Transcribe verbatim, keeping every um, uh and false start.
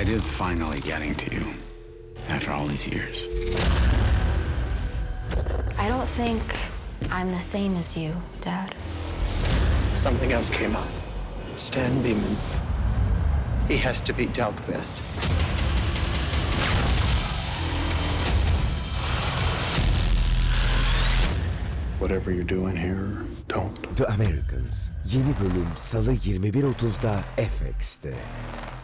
light is finally getting to you after all these years. I don't think I'm the same as you, Dad. Something else came up. Stan Beeman. He has to be dealt with. Whatever you're doing here, don't. The Americans yeni bölüm Salı yirmi bir otuzda F X'te.